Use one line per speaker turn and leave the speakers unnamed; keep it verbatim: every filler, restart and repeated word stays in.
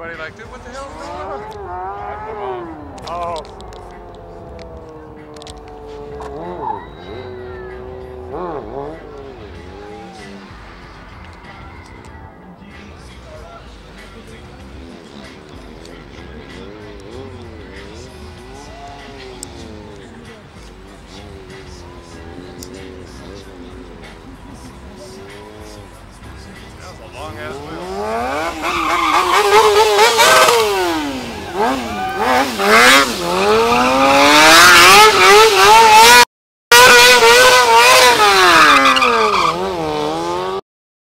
everybody like, dude, what the hell's going on? Oh.